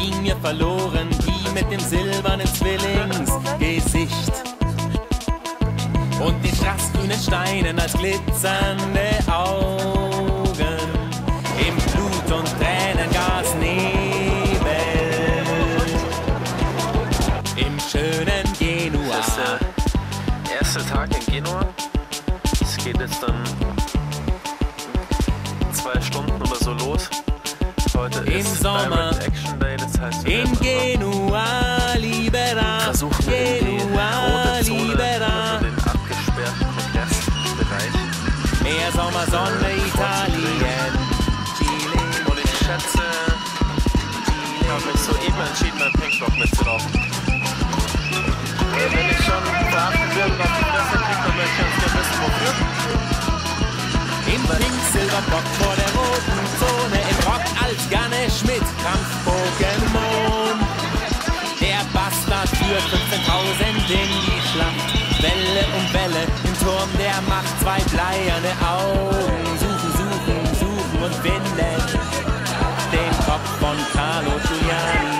ging mir verloren, die mit dem silbernen Zwillingsgesicht und den straßgrünen Steinen als glitzernde Augen im Blut- und Tränengasnebel im schönen Genua. Das ist der erste Tag in Genua. Es geht jetzt dann 2 Stunden oder so los. Heute im ist Sommer Direct Action Day, das heißt, wir in werden Genua Libera, versuchen in die Genua rote Zone, Libera. also den abgesperrten Verkehrsbereich. Meer, Sommer, Sonne, Italien, Chile. Und ich schätze, ich habe mich soeben entschieden, meinen Pinkblock mitzulaufen. Wenn ich schon verhaftet werde und auf die Fresse kriege, dann möchte ich ganz gerne wissen, wofür. Im Pink-Silberbock vor der roten Zone, im Rock als Ganesh mit Kampf-Pokémon. Der Bastard führt 15.000 in die Schlacht. Welle um Welle im Turm der Macht. 2 bleierne Augen suchen, suchen, suchen und finden den Kopf von Carlo Giuliani.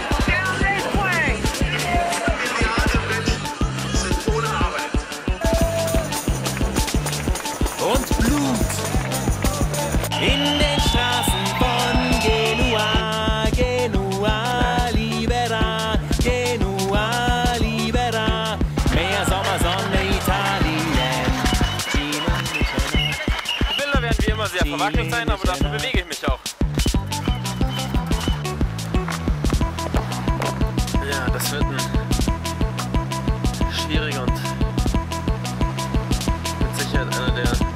Und Blut in den Straßen von Genua, Genua Libera, Genua Libera, Meer, Sommer, Sonne, Italien. Die Bilder werden wie immer sehr verwackelt sein, aber dafür bewege ich mich auch. Ja, das wird ein schwieriger und mit Sicherheit einer der